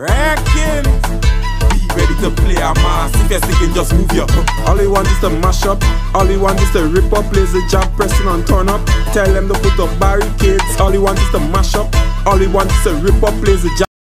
Wrecking. Be ready to play a mass. If you're sticking, just move your. All he want is to mash up. All he want is to rip up. Laser jab pressing and turn up. Tell them to put up barricades. All he want is to mash up. All he want is to rip up. Laser jab.